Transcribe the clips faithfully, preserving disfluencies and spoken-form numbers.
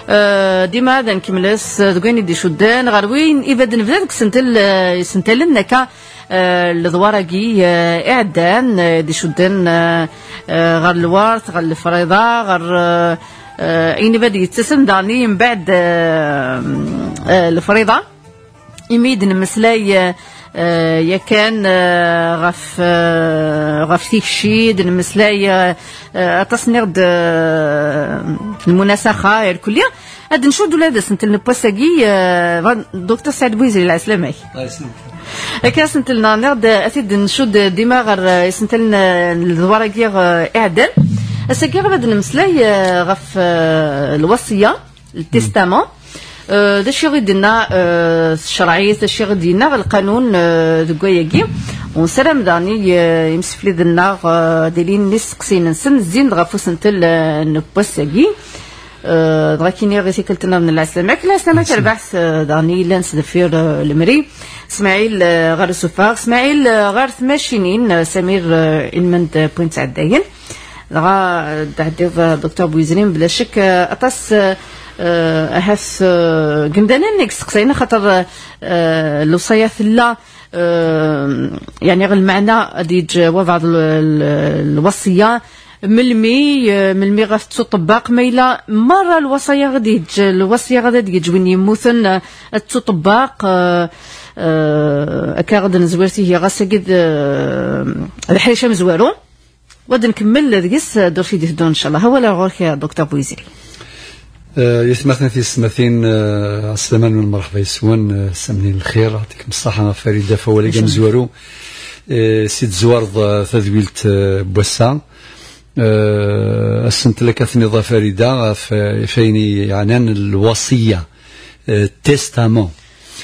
ديما هذا نكملس دوين دي شدان غروين إبدا نبدا سنتل سنتل نكا الضوارقي إعدان دي شدان غير الوارث غير الفريضة غير إني بدي يتسم داني من بعد الفريضة يميد نمسلاي يا كان غف غف تيك شيد نمسلاي تصنيع المناسخة الكلية هاد نشود ولا هذا سنتل نبوساقي دكتور سعد بويزري العسلامي هكا سنتل نرد أسيد نشود ديما غير سنتل الضوارقي إعدان السكير غادي نمسلاي غف الوصية التستامون داكشي غيدينا الشرعية داكشي غيدينا القانون دكواياكي ونسلام داني يمسفلي دنا دايرين نيس قسين نسن زين غفو سنتل نبوساكي دغاكيني غي سيكلتنا من العسلامك العسلامك البحث داني لانس دفير المري اسماعيل غير السفاق اسماعيل غير ثماشينين سمير المند بوينت عداين غا دعديف دكتور بويزرين بلا شك اطاس احس قمدانا نيكس قصينا خاطر الوصايات لا يعني غير المعنى غادي جوا بعض الوصيه ملمي ملمي غتسو طباق ميلا مره الوصايا غادي الوصيه غادي تجوين يموتن تسو طباق اكا غادي نزوارتي هي غاساكيد الحريشه مزوارو غادي نكمل ديس دور في دون ان شاء الله هو لا غورك يا دكتور بويزري يسمعنا في السماثين السلمان والمرحبا يسوان سمنين الخير يعطيكم الصحة فريدة فوالي قام زوارو سيد زوارض تذويلت بوسا السنت لك ثني فريدة فيني عنان الوصية تيستامون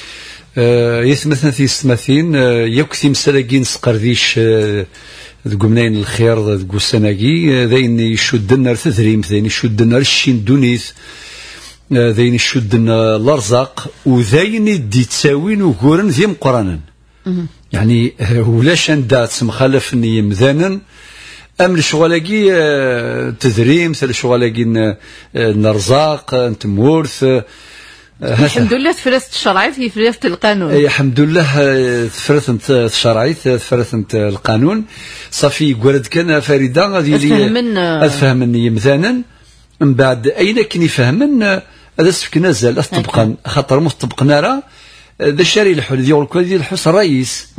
يسمعنا في السماثين يكثي مسلاقين سقرديش ذقمنين الخير ذقو السناقي ذين يشدنا التذريم ذين يشدنا الشين دونيث ذين يشدنا الارزاق وذين دي تساوين وقورن ذي مقرانا يعني ولاش اندات مخالف يمذانا ام الشغلاقي تذريم ثل الشغلاقي الارزاق نتمورث الحمد لله تفرثت الشرعي في فرثت القانون. الحمد لله تفرثت الشرعي تفرثت القانون صافي قولت كان فريدة غادي لي افهمني مثلا من بعد اين كان يفهمن هذا سفك نزل طبقا خاطر مو طبقنا راه ذا الشاري الحل ديال الكل ديال الحس الرئيس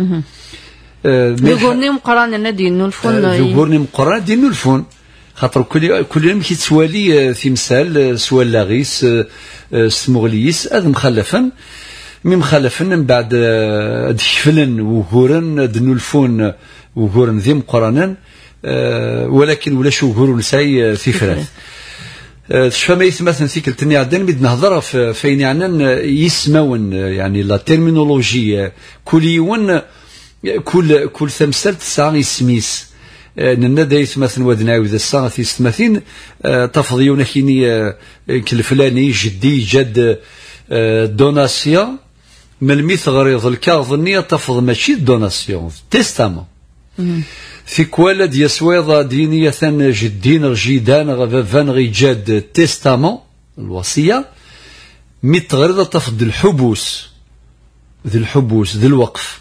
يقولني مقران دينو الفون يقولني مقران دينو الفون خاطر كل كل يوم كيتسوالي في مثال سوال لاغيس سمغليس هذا مخلفا مي مخلفا من بعد دشفلن وهورن دنولفون وهورن ذي مقرانا ولكن ولا شو وهور نساي في فراث شفا ما يتمثل في كلتني عدن بد نهضر فين يعني يسمون يعني لا تيرمينولوجي كل يوم كل كل ثمثال تسعة يسميس نندا يتمثل ودناوي ذا الساعة في ستماثين تفضيونا كيني كالفلاني جدي جد دوناسيا من الميث غريض الكاظنية تفض ماشي دوناسيون تيستامون في كوالا ديا سويضة دينية جدين رجيدان غفافان غي جاد تيستامون الوصية ميت غريضة تفض الحبوس ذي الحبوس ذي الوقف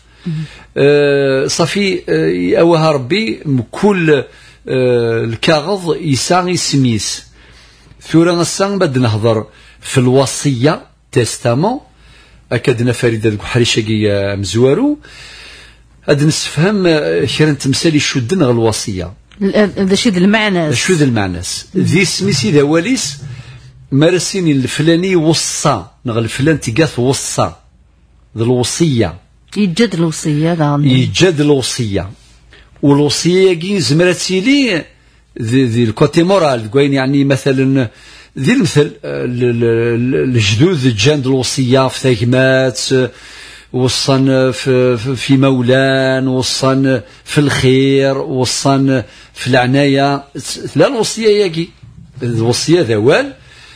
أه صافي أه أوها ربي كل أه الكاغض يساغي سميس ثورا السان بد نهضر في الوصية تيستامون أكادنا فريدة حريشاكي مزوارو هاد نسفهم كرا تمثالي شدن غ الوصية هذا شي ذا المعنى شو ذا المعنى ذي سميسي ذا واليس مارسيني الفلاني وصى نغ الفلان تيقاث وصى ذا الوصية يجد الوصية دعني يجد الوصية والوصية كي زمرتي لي ذي ذي الكوتي مورال كوين يعني مثلا ذي المثل الجدود جاند الوصية في ثيمات وصن في, في مولان وصن في الخير وصن في العناية لا الوصية ياكي الوصية ذوال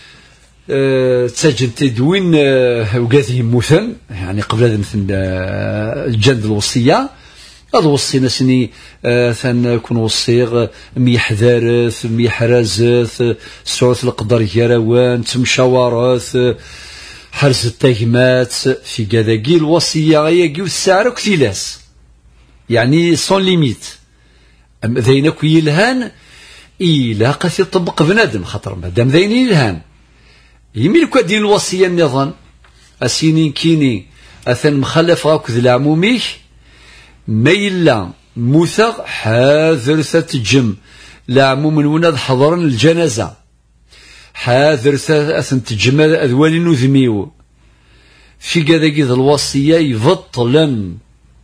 تسجل تدوين وقاذ يموثن يعني قبل هذا مثل الجند الوصية هذا وصينا سني آه ثان كون وصيغ ميحذارث ميحرازث سعوث القدر يراوان تمشاورث حرز التهمات في كذاكي الوصية غياكي والسعر كثيلاس يعني سون ليميت ذينك يلهان إلا قثي طبق بنادم خاطر مادام ذين يلهان يميلك دين الوصية النظام أسيني كيني أثن مخلف غاك ذي العموميك ما إلا موثق حاذر تتجم العموم من وناد حضرا الجنازة حاذر أثن تجم أذوالي نذميو في كذاكي ذا الوصية يبطلا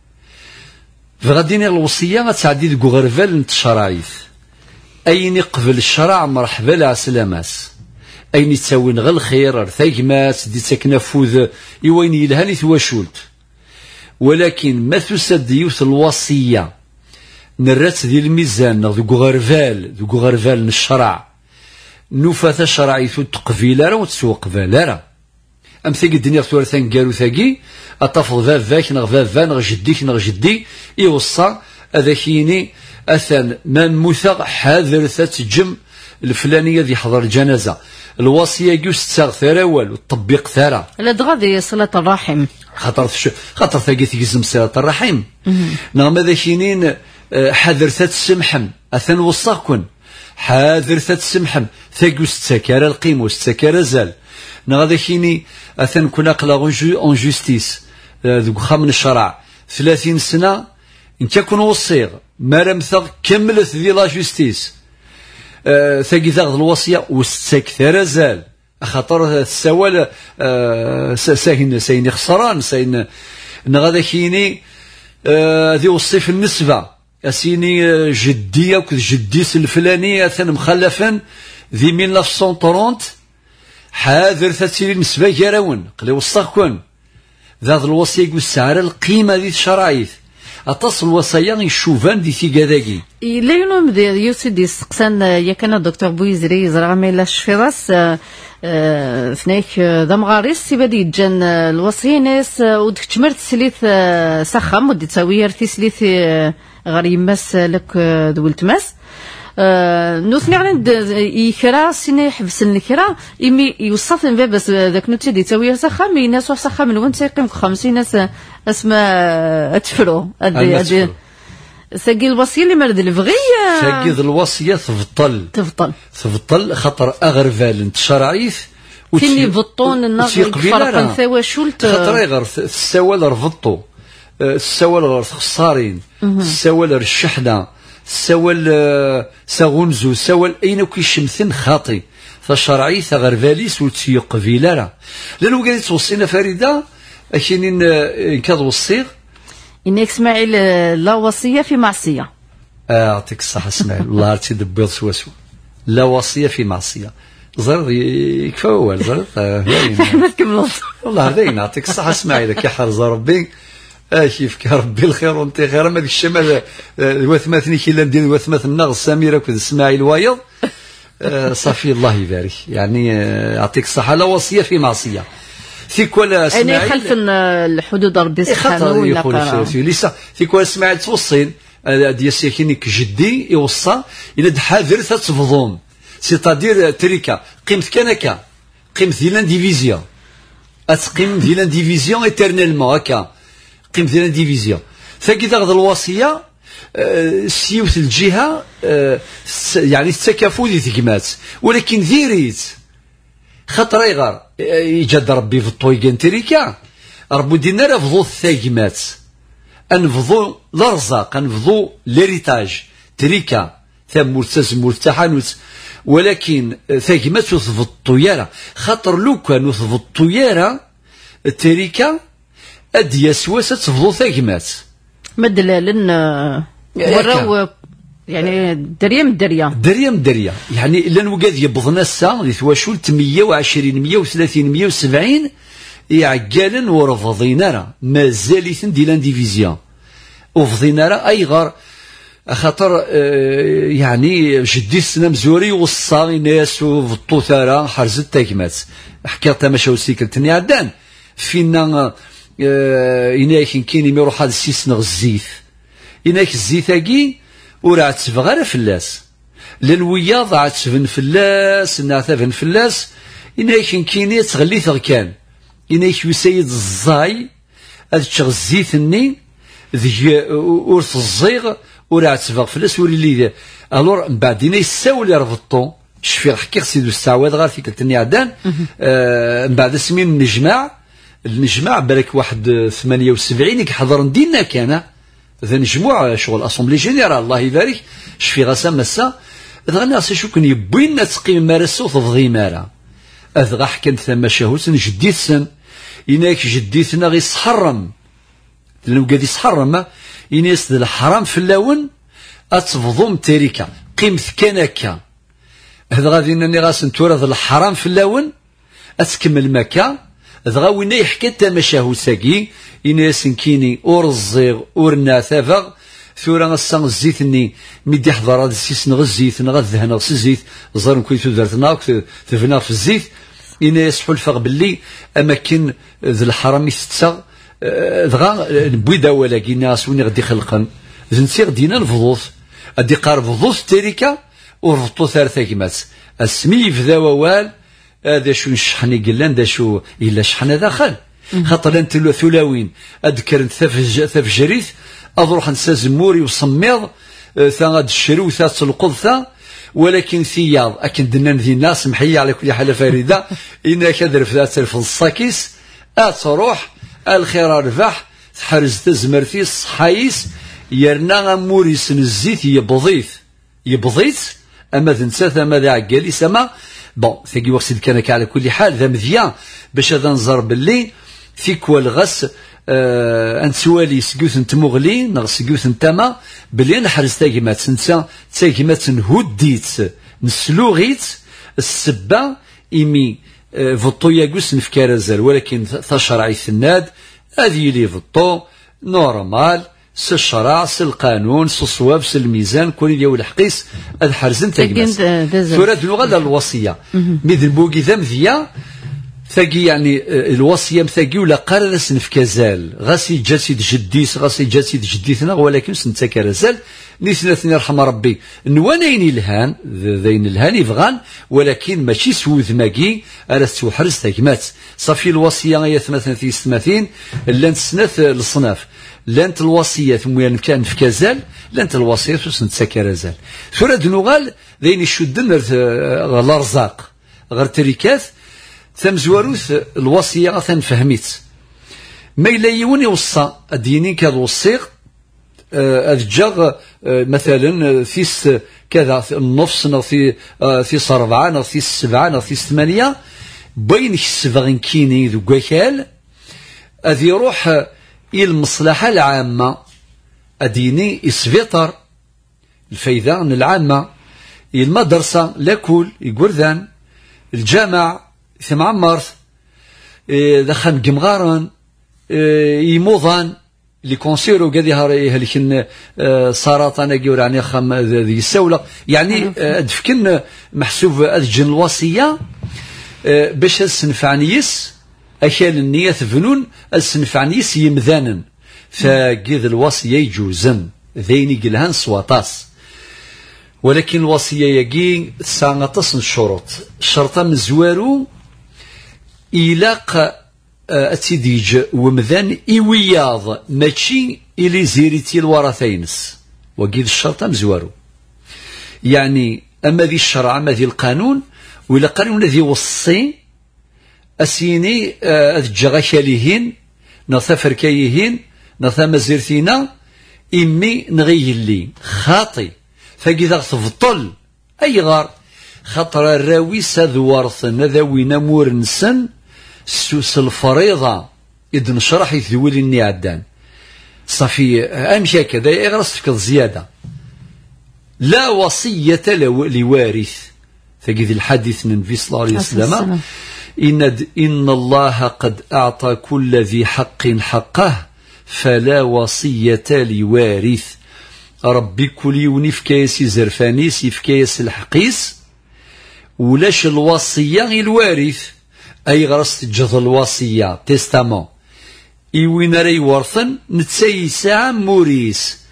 فغاديني الوصية غتعدي ذكو غرفال نتشرايث أين يقبل الشرع مرحبا لا سلاماس أين يتساوين غير الخير ارثاكمات دي تكنفوذ يوين يلهاني ثواشولت ولكن ما تسد يوث الوصية نرات ديال الميزان ذكو غرفال ذكو غرفال من الشرع نوفاث شرعيث تقبيل راه وتسوق فالارا أم ثقي الدنيا ثور ثان قالوا ثقي أطفل ذا ذاك نغ ذا ذا نغ جديك نغ جدي يوصى أذاكيني أثن من موثق حاذر تتجم الفلانية ذي حضر الجنازة الوصية جوست تاغ ثرا والو التطبيق ثرا لا دغادي صلة الرحم خاطر خاطر ثقي تيزم صلة الرحم نعم ذاكينين حاذر تتسمحم أثن وصاكن حاذر تتسمحم ثقي ستكار القيم وستكار زال نغادا كيني أثن كنا قلا اون جوستيس ذوك خامن الشرع ثلاثين سنة انت كون وصيغ ما رمثغ كملت ذي لا جوستيس أه ثاقي ثاغ الوصية وستكثر زال خاطر السوال أه ساهن ساين خسران ساين نغادا كيني أه ذي وصيف النسبة أسيني جدية وكذ جديس الفلاني أثن مخلفا ذي ألف وتسعمائة وثلاثين حاذر ثاتيلي نسبة كراون قلي وصاكن ذات الوصية يقول السعر القيمة ذي الشرايث أتصل الوصايا يشوفان دي ثيقاذاكي إلا ينوم دي يوسيدي سقسان يا كان الدكتور بويزري زرع ميلا الشفيراس ثنيك ذا مغاريس سيبادي جان الوصية ناس ودك تمرت سليث سخم ودي تساوي رثي سليث غير يماس لك دولت ماس نوثني عند يكرا سيني حبسن الكرا إمي يوصف بس ذاك نوتي دي تساوي سخام ناس وسخام من وين تيقيم خمسين ناس اسماء أتفرو أدي أدي ساقي الوصية اللي مرد الفغي ساقي الوصية تفضل تفضل تفضل خطر أغرفال انت شرعيث فيني بطون النظر فرقا ثوا شولت خطر يغر السوال رفضتو السوال غير خسارين السوال الشحنة السوال ساغونزو السوال أين كيشمثن خاطي فالشرعي ثغرفاليس وتسيق فيلارا لأنه قال توصينا فريدة أكينين كاد وصيغ إنك اسماعيل لا وصية في معصية أعطيك الصحة اسماعيل الله عرفتي دبيض سواسو لا وصية في معصية زرد يكفى أول زرد ما تكملت والله هذا يعطيك الصحة اسماعيل كي حرز ربي كيف ربي الخير وانت خير ما ديك الشمال الوثماثني كي ندير الوثماث النغ سميرة كذا اسماعيل وايض صافي الله يبارك يعني يعطيك الصحة لا وصية في معصية ثيك ولا اسماعيل يعني خلف الحدود ربي سبحانه ولا قرا ليس ثيك ولا اسماعيل توصين ديال ساكني كجدي يوصى الى حاذر تتفضون سيتادير تريكا قيمت كنكا قيمت ديال ديفيزيون اتقيم ديال ديفيزيون ايترنيلمون هكا قيمت ديال ديفيزيون ثاكي تاخذ الوصيه سيوت الجهه يعني التكافؤ ديال التكمات ولكن ذيريت خاطر يغار يجد ربي في الطويقان تريكا ربو دينا رفضو الثاقمات انفضو الارزاق انفضو ليريتاج تريكا ثم مرتز مرتحانوت ولكن ثاقمات في الطياره خاطر لو كانوا في الطياره التريكا اد يسواس تفضو ثاقمات مدلالن وراو يعني دريا من دريا دريا من دريا يعني الا نوقاد يبضنا الساعه اللي ثواشول ثمانية وعشرين مية وثلاثين مية وسبعين يعقالا ورفضينا راه مازال ديال ديفيزيون وفضينا راه اي غار خاطر آه يعني جدي السنه مزوري وصى ناس وفطو ثرا حرزت تاكمات حكيت ماشي وسيكلتني عدان فينا آه إنا كاين كاين يروح هذا السيس نغ الزيت إنك الزيتاكي وراه تسبغ غير فلاس للوياض عاد تبن فلاس نعتبن فلاس إنك كيني تغلي ثغكان إنك يسيد الزاي هاد الزيت-ني ذي ورث الزيغ وراه تسبغ فلاس ولي الور من بعد إنا يساول يربطو شفي حكيت سيدو السعواد غير في كلتني عدان آه من بعد سمين النجمع النجمع بالك واحد ثمانية وسبعين كحضر دينا كان ذا نجموع شغل اسومبلي جينيرال الله يبارك شفي غاسا مسا ذا ناس شو كان يبين تقيم مارسو تفضي مارا اذ حكى ثما شهوت جديتسن إناك جديتنا غي يسحرم لو قاد يسحرم إناس الحرام في اللون أتفضوم تاريكا قيمت كان هكا هذا غادي انني غاسن تورث الحرام في اللون أتكمل مكا ذا وين يحكي تمشاهو ساقي إناس كيني اور الزيغ اور الناثافغ ثورا غسان الزيت-ني مدي حضر هذا السيس نغ الزيت نغ الذهن غس الزيت زار كويتو درتنا تفنا في الزيت إناس حلفغ باللي أماكن ذا الحرام يستسغ دغا البيضة ولا كيناس وين غادي خلقن زنسيغ دينا الفضوث أدي قارب فضوث تاريكا وربطو ثلاثة كيمات اسمي في ذا ووال هذا شو نشحني قلان ذا شو إلا شحنا داخل خاطر انت ثلاوين أذكر ثف جريث أضروح نسا زموري وصميض ثا غاد الشرو ثا تلقض ثا ولكن ثياض أكن دنان ذي الناس محية على كل حالة فريدة إنا كدر في ذات الف الصاكيس أتروح الخير ربح تحرز تزمرتي الصحايس يرنا موريس الزيت يبضيث يبضيث أما ذنسات أما ذا عقالي سما بون ثقي وقت كان على كل حال ذا مذيان باش هذا نزر باللي ثيكوا الغس آه انسوالي سكوث نتمغلي نغ سكوث نتما بلي نحرز تاكيمات نتا تاكيمات نهوديت نسلوغيت السبة إمي آه فطو ياقوس نفكارزال ولكن تشرعي الثناد هذه لي فطو نورمال سي الشرع سي القانون سي الصواب سي الميزان كل ديال الحقيس هذا حرزن تاكيمات ثورة اللغة الوصية ميد بوكي ذا مذيا ثقي يعني الوصية مثقي ولا قرر سنف كزال غاسي جاسي جديس غاسي جاسي جديثنا ولكن سنتك رزال نيثنا يرحم ربي نوانين الهان ذين الهان يفغان ولكن ماشي سوذ ماكي أرست وحرز تاكمات صافي الوصية هي ثمثنا في ثماثين لانت سنث الصناف لانت الوصية ثم كان في كزال لانت الوصية سنتك رزال ثورة دنوغال ذين يشدن الارزاق غير تريكات ثمزواروث الوصية غثان فهميت ما إلا يوني وصى الدينين كذا وصيق أذجاغ آه مثلا ثيس كذا النص نغثي آه ثيس أربعة نغثي سبعة نغثي ثمانية بين السبعين كيني ذو قيال أذ يروح إلى المصلحة العامة الديني إسفيطر الفايدة العامة المدرسة لاكل يقول الجامع ثم عمرت دخل جمغارن يموضان اللي كونسيرو قد يهلكن سرطان يقول يعني خم ذي السولة يعني دفكن محسوب أذجن الوصية باش السنفعنيس أكال النية فنون السنفعنيس يمذانا فقيد الوصية يجوزن ذيني قلهان سواطاس ولكن الوصية يجي سانغطس الشروط شرطا مزوارو إلاق أتديج ومذان إوياض ماشي إلي زيريتي الورثينس وقيد الشرطة مزوارو يعني أما ذي الشرع أما ذي القانون وإلا قانون ذي وصي أسيني أذجغ كاليهين نثا فركايهين نثا مزيرتينا إمي نغيلي خاطي فإذا تفضل أي غار خطر الراوي سذورثن ذوي نمور نسن سوس الفريضة إذ نشرح يثولي الني عدان صافي أمشي كذا يغرس فيك الزيادة لا وصية لوارث فقذ الحديث من النبي صلى الله عليه وسلم إن, إن الله قد أعطى كل ذي حق حقه فلا وصية لوارث ربي كل يوني في كيس زرفانيس في كيس الحقيس ولاش الوصية الوارث أي غرس تجد الوصية تستامون إيوين راي ورثن نتساي ساعة موريس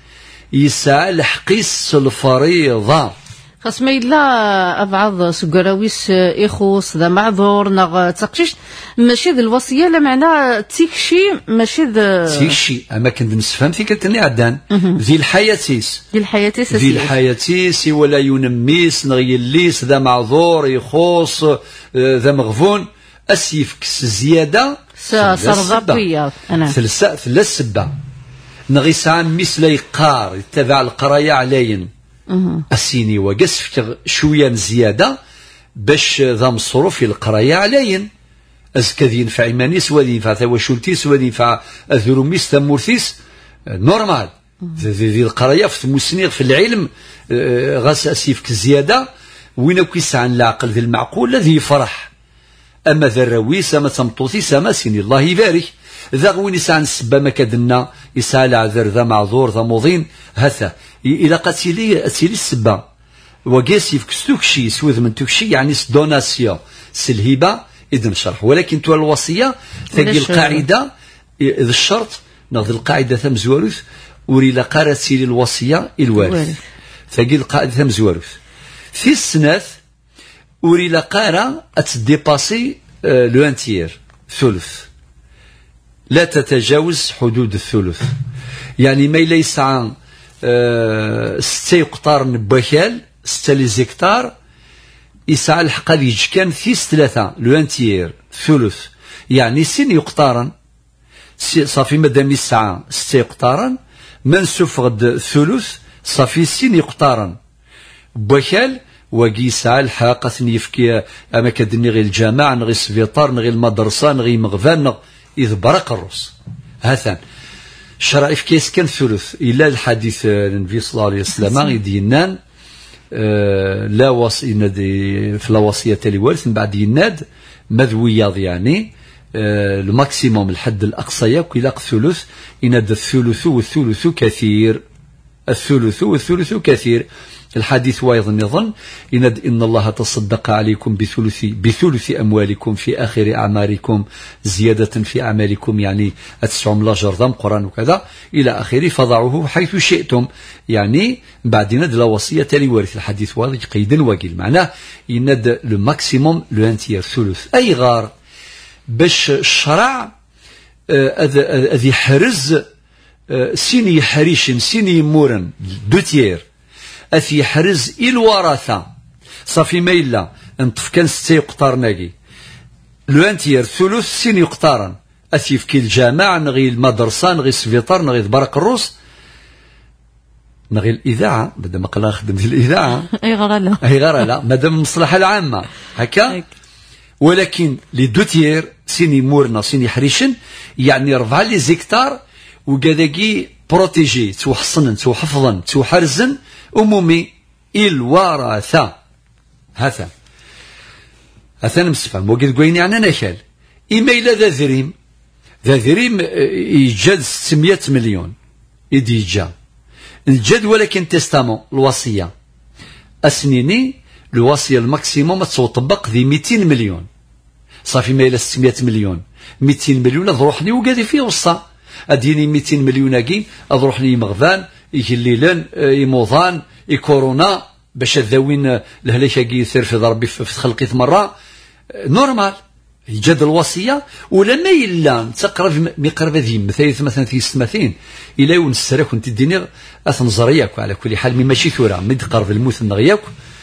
يسعى الحقيس الفريضة خاص ما إلا أبعض سكراويس إخوص ذا معذور نغ تقشيش ماشي ذا الوصية لا معنى تيكشي ماشي ذا تيكشي أما كنت نسفهم في كنتني عدان ذي الحياتيس ذي الحياتيس ذي الحياتيس ولا ينميس نغيليس ذا معذور يخوص ذا مغفون أسيفكس زيادة سرضبية أنا ثلاثة ثلاث سبع نغيسان مثل يقار يتبع القراية علين السيني وقصف شوية زيادة باش ذا مصروف القراية علين أزكى ينفع إيمانيس وذي ينفع ثواشولتيس وذي ينفع أذروميس ثمورتيس نورمال ذي القراية في المسنيغ في العلم غاس أسيفك زيادة وين كيس عن العقل ذي المعقول الذي يفرح أما ذا الرويس أما تمطوثيس أما سيني الله يبارك ذا وين يسعى السبا ما كدنا يسعى العذر ذا معذور ذا مضين هذا إلا قتيلي أتيلي السبا وقاسي في كستوكشي سوذ من توكشي يعني دوناسيون سلهبة إذن شرح ولكن تو الوصية تجي القاعدة إذا الشرط ناخذ القاعدة ثم زوارث وري لقارة سيري الوصية الوارث تجي القاعدة ثم زوارث في السناث وري لقارة أتديباسي لو انتير ثلث لا تتجاوز حدود الثلث يعني ما ليس عن أه ستة يقطار نباكال ستة ليزيكتار يسعى الحق يج كان فيس ثلاثة لو انتير ثلث يعني سين يقطارا صافي مادام يسعى ستة يقطارا منسوف غد الثلث صافي سين يقطارا باكال وكي يسعى الحق يفكي اما كدني غير الجامع نغي السبيطار نغي المدرسة نغي مغفان إذ برق الروس هذا شرع في كيس كان ثلث إلا الحديث النبي صلى الله عليه وسلم يدينان آه لا وصي في لا وصية لوارث من بعد يناد مذوياض يعني آه الماكسيموم الحد الأقصى يكون الثلث يناد الثلث والثلث كثير الثلث والثلث كثير الحديث أيضا يظن إن إن الله تصدق عليكم بثلث بثلث أموالكم في آخر أعماركم زيادة في أعمالكم يعني أتسعم لا جرذم قرآن وكذا إلى آخره فضعوه حيث شئتم يعني بعدين لا وصية لوارث الحديث واضح قيدا وقيل معناه إن لو ماكسيموم لو انتير ثلث أي غار باش الشرع أذي حرز سيني حريشن سيني مورن دوتير أثي حرز الورثة صافي ما إلا انطف كان ستة يقطار ناقي لو انتير ثلث سين يقطارا أثي في الجامع نغي المدرسة نغي السفيطار نغي برق الروس نغي الإذاعة بدل ما قلنا نخدم في الإذاعة أي غرا لا أي غرا لا مادام المصلحة العامة هكا ولكن لي دوتير سيني مورنا سيني حريشن يعني ربعة لي زيكتار وكذاكي بروتيجي تو حصنا تو حفظا تو حرزا أمومي الورثة هذا هذا نمسفهم وقد قويني عنا نخال إما إلا ذا ذريم ذا ذريم يجد ستمائة مليون إدي جا الجد ولكن تستامو الوصية أسنيني الوصية الماكسيموم تطبق ذي مئتين مليون صافي ما إلا ستمائة مليون مئتين مليون أضروحني وقادي فيه وصا أديني مئتين مليون أكي أضروحني مغفان يجليلان يموضان يكورونا باش الذوين الهلاكة كي يثير في ضربي في خلقي مرة نورمال يجد الوصية ولما إلا تقرب مقرب ذي مثلا مثلا في ستماثين إلا يون السراك ونت الدينير أثنزرياك على كل حال مما شي ثورة مد قرب الموت نغياك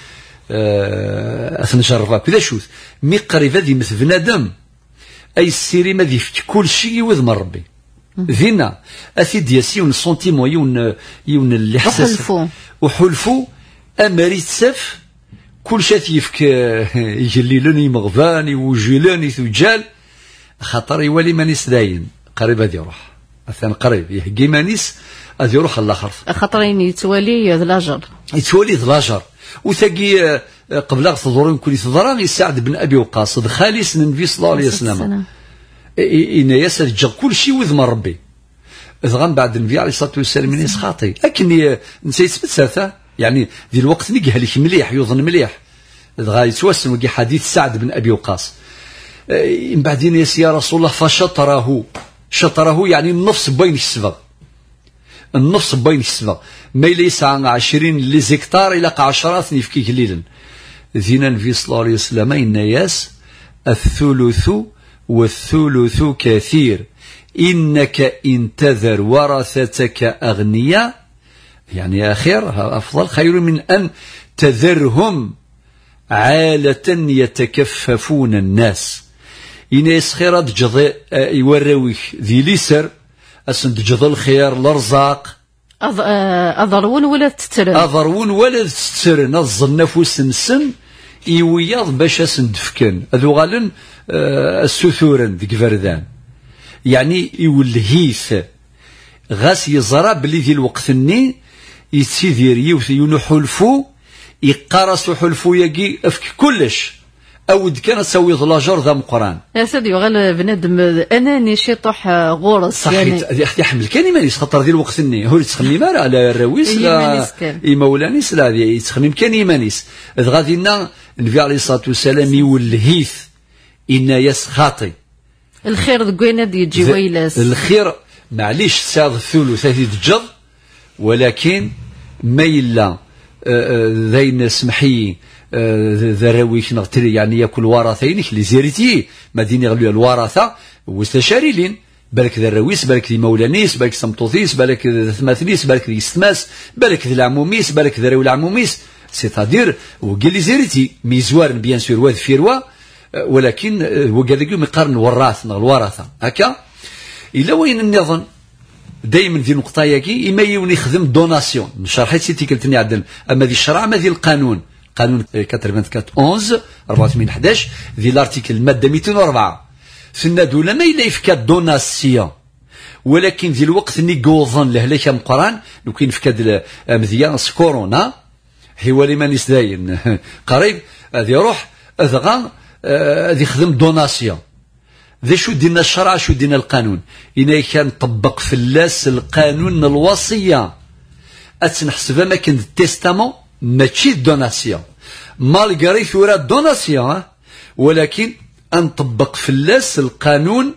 أثنجرباك كذا شوف مقرب ذي مثل بنادم أي السيري ما ذي كل شيء يوذ من ربي ذينا أثيد ياسيون سنتيمو يون يون اللي حساس وحلفو وحلفو أماري تسف كل شيء يفك يجليلني مغفاني وجيلاني ثجال خاطر يولي مانيس داين قريب هذا يروح مثلا قريب يهجي مانيس هذا يروح الآخر خاطرين يتولي ذا لاجر يتولي ذا لاجر وثقي قبل تضرون كل تضران يساعد بن أبي وقاص خالص النبي صلى الله عليه وسلم إن يسر جغ كل شيء وذ من ربي إذغان بعد النبي عليه الصلاة والسلام من يسخاطي لكن نسيت سبت يعني ذي الوقت نجي لك مليح يظن مليح إذغا يتوسم وجي حديث سعد بن أبي وقاص من بعدين يا رسول الله فشطره شطره يعني النفس بين السبغ النص بين السبع ما ليس عن عشرين اللي زكتار إلى عشرات نفكي قليلا ذينا النبي صلى الله عليه وسلم إن ياس الثلث والثلث كثير إنك إن تذر ورثتك أغنياء يعني أخير أفضل خير من أن تذرهم عالة يتكففون الناس إن يسخير دجض يورويك ذي ليسر أسن دجض الخيار الأرزاق أضرون ولا تترن أضرون ولا تترن الظن نفوس نسن إيوياض باش أسن دفكن أذو غالن السثورن ذيك فردان يعني يولهيث غاس يزرى بلي ذي الوقت الني يتسيدير يوثيون حلفو يقارس حلفو يجي افك كلش أود كان تسوي لاجور ذا مقران يا سيدي وغال بنادم أناني شطح غورس صحيح يعني يحمل كان يمانيس خاطر ذي الوقت الني هو يتخمي مار على الرويس لا يمولانيس لا يتخمي كان يمانيس إذ غادي لنا النبي عليه الصلاة والسلام يولهيث إن ياس خاطي الخير ذكوينا دي يجي ويلاس الخير معليش تساعد الثلث هذه تجر ولكن ما إلا ذين سمحي ذراويك نغتري يعني ياكل ورثين اللي زيرتي مدينة غلو الورثة واستشاريلين بالك ذراويس بالك ذي مولانيس بالك سمطوثيس بالك ثماثنيس بالك ذي ستماس بالك ذي العموميس بالك ذراوي العموميس سيتادير وقال لي زيرتي ميزوار بيان سور واد فيروا ولكن وقال لك يقارن الوراث الورثة هكا إلا وين النظام دائما ذي نقطة ياكي إما يوني يخدم دوناسيون شرحت سيتي قلتني عدل أما ذي الشرع أما ذي القانون قانون أربعة وثمانين أربعة وثمانين أحد عشر ذي الارتيكل المادة مئتين وأربعة سنة دولا ما إلا يفكا دوناسيون ولكن ذي الوقت نيقوظن لهلاك مقران لو كاين فكاد مذيان كورونا هو لي مانيس داين قريب هذي روح أذغا ذي خدم دوناسيون ذي شو دينا الشرع شو دينا القانون إنا كان طبق في اللاس القانون الوصية أتنحسب ما كان التستامون ماشي دوناسيون مالغري ثورة دوناسيون ولكن أنطبق في اللاس القانون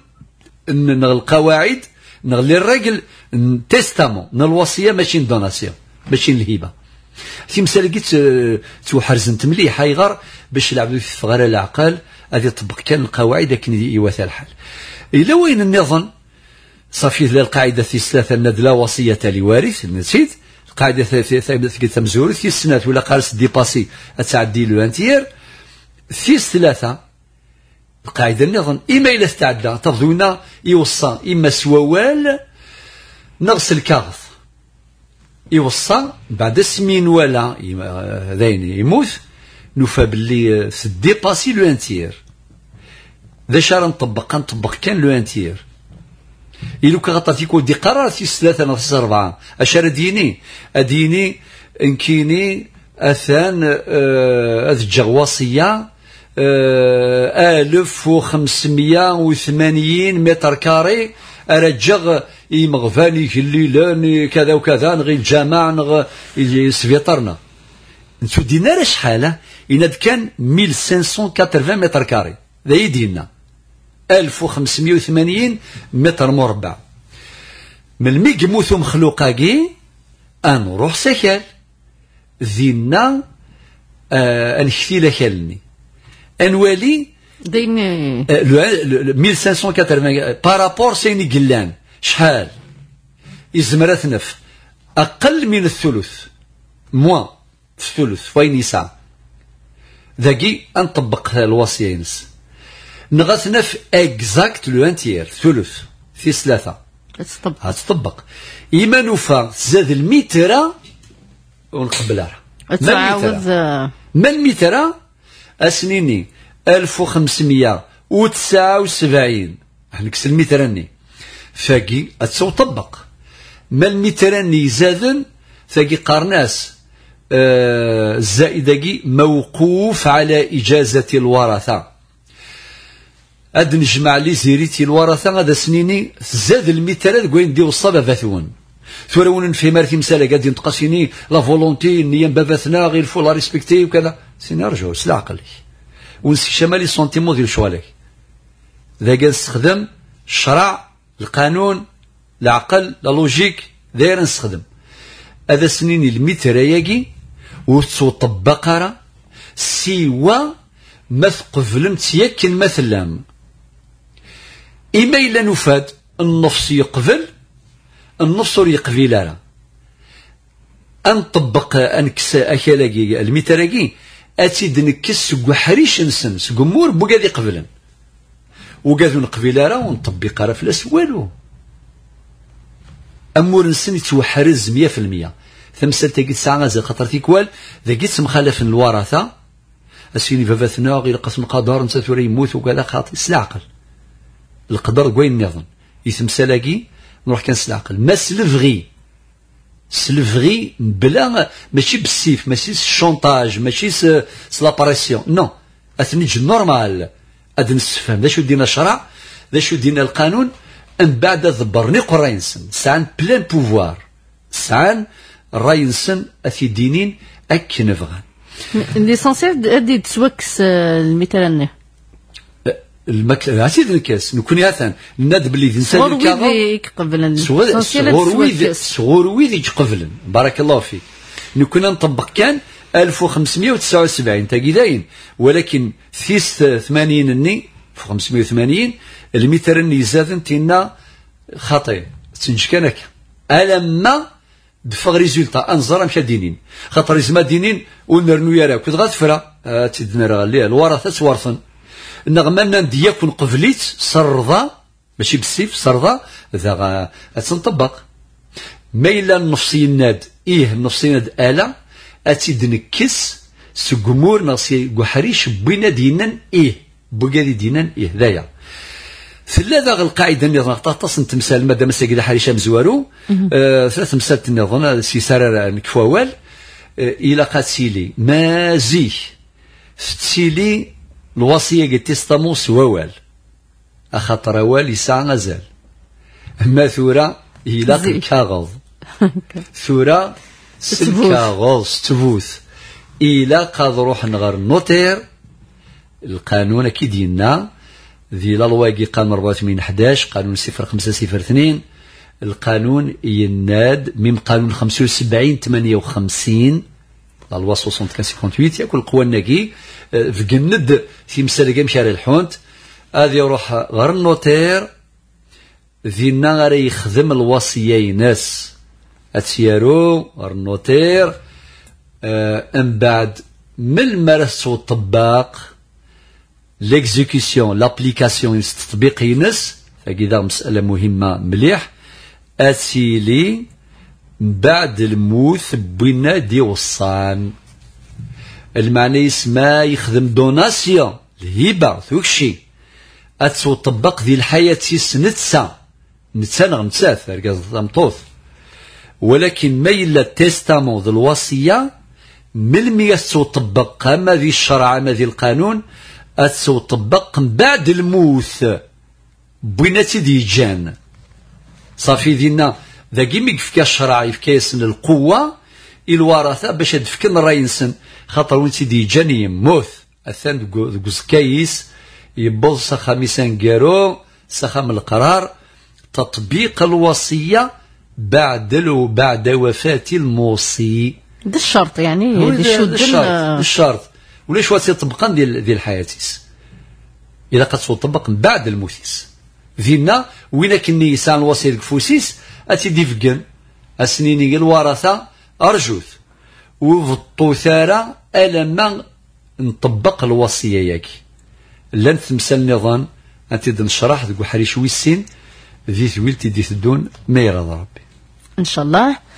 القواعد نغلي الرجل تستامون الوصية ماشي دوناسيون ماشي الهبة في مسألة قلت توحرزنت مليح غير باش لعبوا في صغار العقل هذه طبق كان القواعد لكن يوثى الحال إلا وين النظام صافي القاعدة في ثلاثة أن لا وصية لوارث نسيت القاعدة في تمزور في السنة ولا قارس ديباسي أتعدي له أنتير في ثلاثة القاعدة النظام إما إلا استعدى تفضلنا يوصى إما سوال نغسل كاغث يوصى بعد سمين ولا ذين يموت نوفى باللي ديباسي لو انتير ذا شار نطبق نطبق كان لو انتير إلو كغطاتيكو دي قرار في ثلاثة نفس أربعة أشار ديني أديني إنكيني أثان أذجغ وصية ألف وخمسمية وثمانين متر كاري أرجغ يمغفاني الليلان كذا وكذا نغي الجامع نغ سفيطرنا نتو دينا شحالة إن كان ألف وخمسمية وثمانين متر كاري ذا يدينا ألف وخمسمية وثمانين متر مربع من الميق موثو مخلوقاكي أنروح سكال ذينا آه أنكتي لكالني أنوالي دين ألف وخمسمية وثمانين بارابور سيني قلان شحال إزمرات نف أقل من الثلث موا الثلث وين يسعى ذاكي أنطبق الوصية ينس نغثنا في اكزاكت لو انتير ثلث في ثلاثة هتطبق إما نوفا زاد الميترا ونقبلها تعاوز من الميترا أسنيني ألف وخمسمية وتسعة وسبعين هنكس الميتراني فاقي أتسو طبق ما الميتراني زادن فاقي قارناس آه الزائدة موقوف على إجازة الورثة أد نجمع لي زيريتي الورثة هذا سنيني زاد الميترات كوين ديو الصبا باثون ثورون في مارتي مسالة قاعد ينتقصيني لا فولونتي نيام باباثنا غير فو لا ريسبكتي وكذا سيني رجعوا سلا عقلي ونسي شمالي سونتيمو ديال شوالك ذا قاعد استخدم الشرع القانون العقل لا لوجيك داير نستخدم هذا سنين المتراياكي وتسو طبقرة سيوا ما تقفلمت يكن مثلا إما إلا نفاد النص يقبل النص يقبل لا أنطبق أنكس أكلاكي المتراكي أتيد نكس وحريش نسن سقمور بوكادي قبلا وقادو نقبل راه ونطبق راه فلاس والو أمور نسن يتوحرز مية في المية ثمسال تاكيد ساعة غازي خاطر تيكوال ذاكيت مخالف الورثة أسيني فافاتنا غير قسم قدر نتا ثوري يموت وكذا خاطي سلعقل القدر كوين نظن يثمسالاكي نروح كان سلعقل ما سلفغي سلفغي بلا ماشي بالسيف ماشي الشونطاج ماشي سلاباريسيون نو أثنيج نورمال أد نستفهم ذا شو دينا الشرع ذا شو دينا القانون من بعد ضبرني قرينسن سان بلان بوفوار سان راينسن أثي دينين أكي نفغان ليسونسيال أدي تسوكس المثال المكلا عسيد الكاس نكون هاتان ناد بلي الانسان صغور ويدي يقبلن صغور ويدي صغور ويدي يقبلن بارك الله فيك نكون نطبق كان ألف وخمسمائة وتسعة وسبعين تاكيداين ولكن ثيس ثمانين ني ألف وخمسمائة وثمانين المتر ني زادن تينا خطير تنشكنك ألما دفغ ريزولتا انظر مشى دينين خاطر زما دينين ونرنو يراك كنت غتفرا تدنا راه الورثه تورثن النغمة ديكون قفليت صرضة ماشي بالسيف صرضة ذا تنطبق ما إلا النفسي الناد إيه النفسي الناد آلة أتيد نكس سجمور نصي قحريش بينا دينا إيه بقالي دينا إيه ذايا ثلاثة القاعدة اللي نغطاس نتمثال مادام ساقي حريشة مزوارو آه ثلاث مسالة النظام سيسارة نكفوال آه إلى قاتيلي ما زيه فتسيلي الوصية قلت تستموس ووال أخطر وال يسعى غزال ما ثورة إلى كاغض ثورة سلكاغض ستبوث إلى قاد روح نغر نوتير القانون أكيد ينا ذي لالواقي قانون أربعة وثمانين حداش قانون صفر خمسة صفر اثنين القانون يناد من قانون خمسة وسبعين ثمانية وخمسين لا لوا ثمانية وخمسين ثمانية ياكل القوى الناكي في جند في مسالة مشاري الحونت هذا يروح غير النوتير ذينا غير يخدم الوصية ناس أتسيارو غير النوتير من بعد من المارس والطباق ليكزيكسيون لابليكاسيون التطبيق ينس فكذا مسألة مهمة مليح أتيلي بعد الموت بينا دي وصان المعنى يسمى يخدم دوناسيون الهبة ثوكشي أتسو طبق ذي الحياة تيس نتسا نتسا نغمتسا ثارقاز مطوث ولكن ما إلا التستامون ذي الوصية ملمي أتسو طبق أما ذي الشرع أما ذي القانون أتسو طبق بعد الموت بوينا تيدي جان صافي ذينا ذا كيما يفكا الشرع يفكا يسن القوة الورثة باش تفكن راينسن خاطر وين تيدي جان يموت الثان كوزكايس يبوظ سخا ميسان كارو سخا من القرار تطبيق الوصية بعد لو بعد وفاة الموصي ده الشرط يعني ده الشرط الشرط وليش واسي طبقا ديال ديال حياتيس إذا قد تطبق بعد الموتيس ذينا وين كني يسان الوصي الكفوسيس أتيدي فكن أسنيني الورثة أرجوث وفطوثارة ألما نطبق الوصية ياكي لن تمثل النظام أنت نشرح ذو حريش ويسين ذي ثويل تدي تدون ما يرضى ربي إن شاء الله.